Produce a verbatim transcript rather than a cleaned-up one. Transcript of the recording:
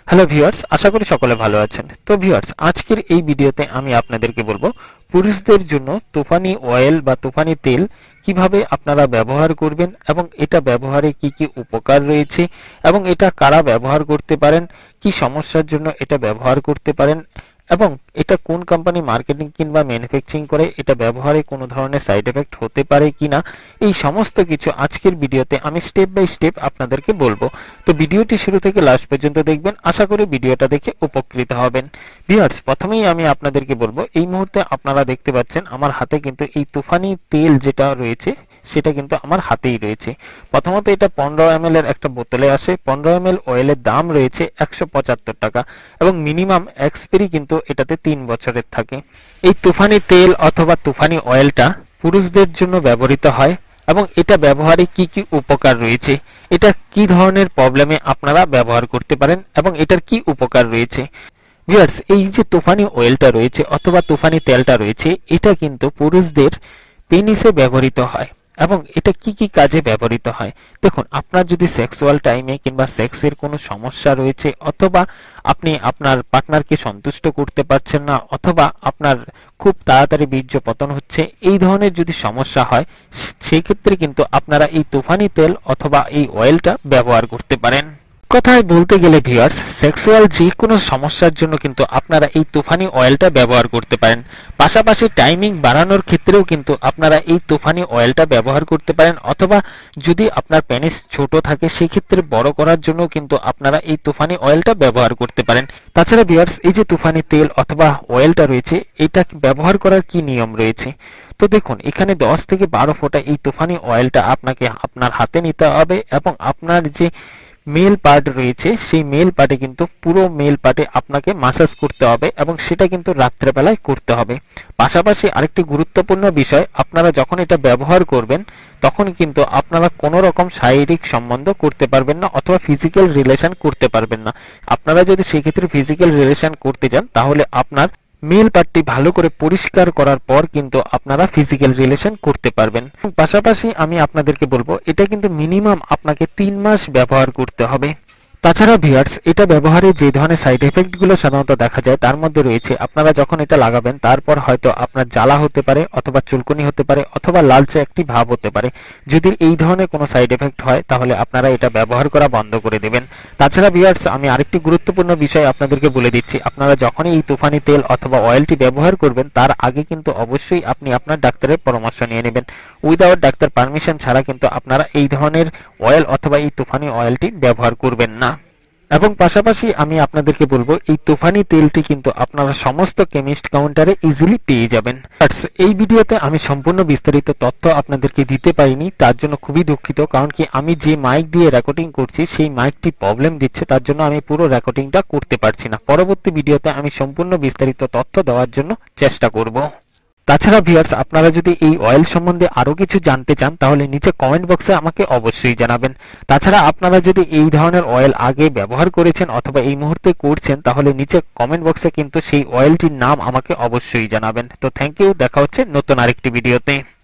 Hello viewers, আশা করি সকলে ভালো আছেন। তো ভিউয়ার্স, আজকের এই ভিডিওতে আমি আপনাদেরকে বলবো পুরুষদের জন্য তুফানি অয়েল বা তুফানি তেল কিভাবে আপনারা ব্যবহার করবেন এবং এটা ব্যবহারে কি কি উপকার রয়েছে এবং এটা কারা ব্যবহার করতে পারেন, কি সমস্যার জন্য এটা ব্যবহার করতে পারেন এবং এটা কোন কোম্পানি মার্কেটিং কিংবা ম্যানুফ্যাকচারিং করে, এটা ব্যবহারে কোনো ধরনের সাইড এফেক্ট হতে পারে কিনা, এই সমস্ত কিছু আজকের ভিডিওতে আমি স্টেপ বাই স্টেপ আপনাদেরকে বলবো। তো ভিডিওটি শুরু থেকে লাস্ট পর্যন্ত দেখবেন, আশা করি ভিডিওটা দেখে উপকৃত হবেন। ভিউয়ার্স, প্রথমেই আমি আপনাদেরকে বলবো, এই মুহূর্তে আপনারা দেখতে পাচ্ছেন আমার হাতে কিন্তু এই তুফানি তেল যেটা রয়েছে সেটা কিন্তু আমার হাতেই রয়েছে। প্রথমত এটা পনেরো এম এল এর একটা বোতলে আসে। পনেরো এম এল অয়েলের দাম রয়েছে একশো পঁচাত্তর টাকা এবং মিনিমাম এক্সপায়ারি কিন্তু এটাতে তিন বছরের থাকে। এই তুফানি তেল অথবা তুফানি অয়েলটা পুরুষদের জন্য ব্যবহৃত হয় এবং এটা ব্যবহারে কি কি উপকার রয়েছে, এটা কি ধরনের প্রবলেমে আপনারা ব্যবহার করতে পারেন এবং এটার কি উপকার রয়েছে। ভিউয়ার্স, এই যে তুফানি অয়েলটা রয়েছে অথবা তুফানি তেলটা রয়েছে, এটা কিন্তু পুরুষদের পেনিসে ব্যবহৃত হয় এবং এটা কি কি কাজে ব্যবহৃত হয়। দেখুন, আপনার যদি সেক্সুয়াল টাইমে কিংবা সেক্সের কোনো সমস্যা রয়েছে অথবা আপনি আপনার পার্টনারকে সন্তুষ্ট করতে পারছেন না অথবা আপনার খুব তাড়াতাড়ি বীর্য পতন হচ্ছে, এই ধরনের যদি সমস্যা হয় সেই ক্ষেত্রে কিন্তু আপনারা এই তুফানি তেল অথবা এই অয়েলটা ব্যবহার করতে পারেন। কথায় বলতে গেলে ভিউয়ার্স, সেক্সুয়াল যে কোনো সমস্যার জন্য কিন্তু আপনারা এই তুফানি অয়েলটা ব্যবহার করতে পারেন। পাশাপাশি টাইমিং বাড়ানোর ক্ষেত্রেও কিন্তু আপনারা এই তুফানি অয়েলটা ব্যবহার করতে পারেন অথবা যদি আপনার পেনিস ছোট থাকে সেই ক্ষেত্রে বড় করার জন্য কিন্তু আপনারা এই তুফানি অয়েলটা ব্যবহার করতে পারেন। তাছাড়া ভিউয়ার্স, এই যে তুফানি তেল অথবা অয়েলটা রয়েছে, এটা ব্যবহার করার কি নিয়ম রয়েছে। তো দেখুন, এখানে দশ থেকে বারো ফোঁটা এই তুফানি অয়েলটা আপনাকে আপনার হাতে নিতে হবে এবং আপনার যে মেল পার্ট রয়েছে সেই মেল পার্টে কিন্তু পুরো মেল পার্টে আপনাকে মাসাজ করতে হবে এবং সেটা কিন্তু রাত্রেবেলায় করতে হবে। পাশাপাশি আরেকটি গুরুত্বপূর্ণ বিষয়, আপনারা যখন এটা ব্যবহার করবেন তখন কিন্তু আপনারা কোনো রকম শারীরিক সম্বন্ধ করতে পারবেন না অথবা ফিজিক্যাল রিলেশন করতে পারবেন না। আপনারা যদি সেক্ষেত্রে ফিজিক্যাল রিলেশন করতে যান তাহলে আপনার মেল পার্টটি ভালো করে পরিষ্কার করার পর কিন্তু আপনারা ফিজিক্যাল রিলেশন করতে পারবেন। পাশাপাশি আমি আপনাদেরকে বলবো, এটা কিন্তু মিনিমাম আপনাকে তিন মাস ব্যবহার করতে হবে। তাছাড়া ভিউয়ার্স, এটা ব্যবহারে যে ধরনের সাইড এফেক্ট গুলো সাধারণত দেখা যায় তার মধ্যে রয়েছে, আপনারা যখন এটা লাগাবেন তারপর হয়তো আপনার জ্বালা হতে পারে অথবা চুলকুনি হতে পারে অথবা লালচে একটি ভাব হতে পারে। যদি এই ধরনের কোনো সাইড এফেক্ট হয় তাহলে আপনারা এটা ব্যবহার করা বন্ধ করে দেবেন। তাছাড়া ভিউয়ার্স, আমি আরেকটি গুরুত্বপূর্ণ বিষয় আপনাদেরকে বলে দিচ্ছি, আপনারা যখনই এই তুফানি তেল অথবা অয়েলটি ব্যবহার করবেন তার আগে কিন্তু অবশ্যই আপনি আপনার ডাক্তারের পরামর্শ নিয়ে নেবেন। উইদাউট ডাক্তার পারমিশন ছাড়া কিন্তু আপনারা এই ধরনের অয়েল অথবা এই তুফানি অয়েলটি ব্যবহার করবেন না। এবং পাশাপাশি আমি আপনাদেরকে বলবো, এই তুফানি তেলটি কিন্তু আপনারা সমস্ত কেমিস্ট কাউন্টারে ইজিলি পেয়ে যাবেন। এই ভিডিওতে আমি সম্পূর্ণ বিস্তারিত তথ্য আপনাদেরকে দিতে পারিনি, তার জন্য খুবই দুঃখিত। কারণ কি, আমি যে মাইক দিয়ে রেকর্ডিং করছি সেই মাইকটি প্রবলেম দিচ্ছে, তার জন্য আমি পুরো রেকর্ডিংটা করতে পারছি না। পরবর্তী ভিডিওতে আমি সম্পূর্ণ বিস্তারিত তথ্য দেওয়ার জন্য চেষ্টা করব। তাছাড়া ভিউয়ার্স, আপনারা যদি এই অয়েল সম্বন্ধে আরো কিছু জানতে চান তাহলে নিচে কমেন্ট বক্সে আমাকে অবশ্যই জানাবেন। তাছাড়া আপনারা যদি এই ধরনের অয়েল আগে ব্যবহার করেছেন অথবা এই মুহূর্তে করছেন তাহলে নিচে কমেন্ট বক্সে কিন্তু সেই অয়েলটির নাম আমাকে অবশ্যই জানাবেন। তো থ্যাংক ইউ, দেখা হচ্ছে নতুন আরেকটি ভিডিওতে।